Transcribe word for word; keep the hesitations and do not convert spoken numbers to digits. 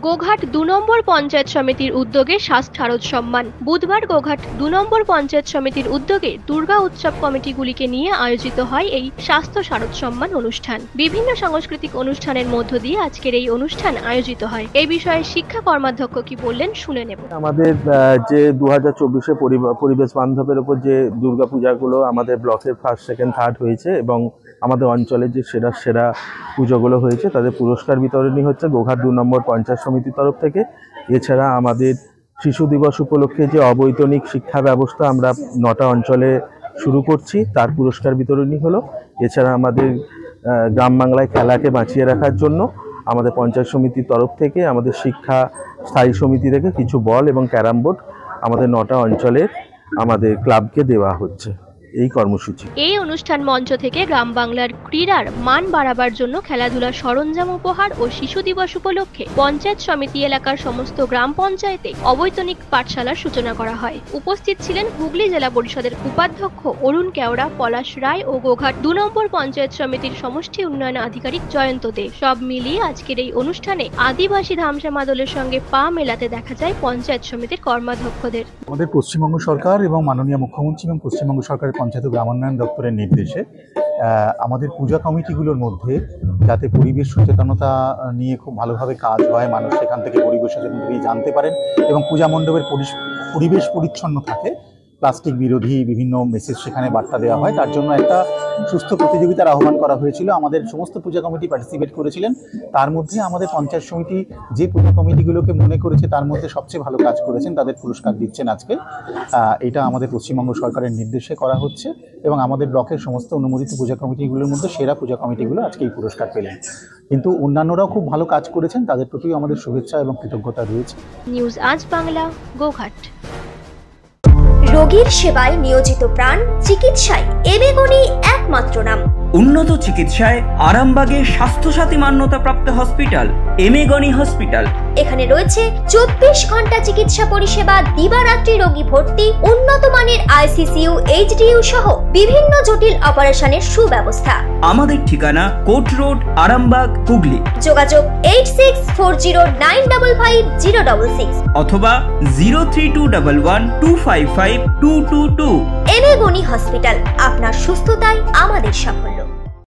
গোঘাট দু নম্বর পঞ্চায়েত সমিতির উদ্যোগে স্বাস্থ্য শারদ সম্মান। বুধবার গোঘাট দু নম্বর পঞ্চায়েত সমিতির উদ্যোগে দুর্গা উৎসব কমিটিগুলিকে নিয়ে আয়োজিত হয় এই স্বাস্থ্য শারদ সম্মান অনুষ্ঠান। বিভিন্ন সাংস্কৃতিক অনুষ্ঠানের মধ্য দিয়ে আজকের এই অনুষ্ঠান আয়োজিত হয়। এই বিষয়ে শিক্ষা কর্মাধ্যক্ষ কি বললেন শুনে নেব। আমাদের যে দু হাজার চব্বিশে পরিবেশ বান্ধবের উপর যে দুর্গা পূজাগুলো আমাদের ব্লকের ফার্স্ট সেকেন্ড থার্ড হয়েছে এবং আমাদের অঞ্চলে যে সেরা সেরা পুজোগুলো হয়েছে তাদের পুরস্কার বিতরণী হচ্ছে গোঘাট দু নম্বর পঞ্চায়েত সমিতির তরফ থেকে। এছাড়া আমাদের শিশু দিবস উপলক্ষে যে অবৈতনিক শিক্ষা ব্যবস্থা আমরা নটা অঞ্চলে শুরু করছি তার পুরস্কার বিতরণী হলো। এছাড়া আমাদের গ্রাম বাংলায় খেলাকে বাঁচিয়ে রাখার জন্য আমাদের পঞ্চায়েত সমিতির তরফ থেকে আমাদের শিক্ষা স্থায়ী সমিতি থেকে কিছু বল এবং ক্যারাম বোর্ড আমাদের নটা অঞ্চলে আমাদের ক্লাবকে দেওয়া হচ্ছে এই কর্মসূচি। এই অনুষ্ঠান মঞ্চ থেকে গ্রাম বাংলার ক্রীড়ার মান বাড়াবার জন্য খেলাধুলার সরঞ্জাম উপহার ও শিশু দিবস উপলক্ষে পঞ্চায়েত সমিতি এলাকার সমস্ত গ্রাম পঞ্চায়েতে অবৈতনিক পাঠশালার সূচনা করা হয়। উপস্থিত ছিলেন হুগলি জেলা পরিষদের উপাধ্যক্ষ অরুণ কেওড়া, পলাশ রায় ও গোঘাট দু নম্বর পঞ্চায়েত সমিতির সমষ্টি উন্নয়ন আধিকারিক জয়ন্ত দে। সব মিলিয়ে আজকের এই অনুষ্ঠানে আদিবাসী ধামসা মাদলের সঙ্গে পা মেলাতে দেখা যায় পঞ্চায়েত সমিতির কর্মাধ্যক্ষদের। আমাদের পশ্চিমবঙ্গ সরকার এবং মাননীয় মুখ্যমন্ত্রী এবং পশ্চিমবঙ্গ সরকারের পঞ্চায়েত গ্রামোন্নয়ন দপ্তরের নির্দেশে আমাদের পূজা কমিটিগুলোর মধ্যে যাতে পরিবেশ সচেতনতা নিয়ে খুব ভালোভাবে কাজ হয়, মানুষ সেখান থেকে পরিবেশ সচেতনতা জানতে পারেন এবং পূজা মণ্ডপের পরিবেশ পরিচ্ছন্ন থাকে, প্লাস্টিক বিরোধী বিভিন্ন মেসেজ সেখানে বার্তা দেওয়া হয়, তার জন্য একটা সুস্থ প্রতিযোগিতার আহ্বান করা হয়েছিল। আমাদের সমস্ত পূজা কমিটি পার্টিসিপেট করেছিলেন। তার মধ্যে আমাদের পঞ্চায়েত সমিতি যে পূজা কমিটিগুলোকে মনে করেছে তার মধ্যে সবচেয়ে ভালো কাজ করেছেন তাদের পুরস্কার দিচ্ছেন আজকে। এটা আমাদের পশ্চিমবঙ্গ সরকারের নির্দেশে করা হচ্ছে এবং আমাদের ব্লকের সমস্ত অনুমোদিত পূজা কমিটিগুলোর মধ্যে সেরা পূজা কমিটিগুলো আজকে এই পুরস্কার পেলেন। কিন্তু অন্যান্যরাও খুব ভালো কাজ করেছেন, তাদের প্রতিও আমাদের শুভেচ্ছা এবং কৃতজ্ঞতা রয়েছে। নিউজ আজ বাংলা, গোঘাট। রোগীর সেবায় নিয়োজিত প্রাণ, চিকিৎসায় এবেগুনি একমাত্র নাম। উন্নত চিকিৎসায় আরামবাগে স্বাস্থ্যসাথী মান্যতাপ্রাপ্ত হসপিটাল এমেগনি হসপিটাল। এখানে রয়েছে চব্বিশ ঘন্টা চিকিৎসা পরিষেবা, দিবারাত্রি রোগী ভর্তি, উন্নত মানের আইসিসিইউ, এইচডিইউ সহ বিভিন্ন জটিল অপারেশনের সুব্যবস্থা। আমাদের ঠিকানা কোট রোড, আরামবাগ, হুগলি। যোগাযোগ eight six four zero nine double five zero double six অথবা zero three two double one two five five two two two. এমেগনি হসপিটাল, আপনার সুস্থতাই আমাদের সাফল্য।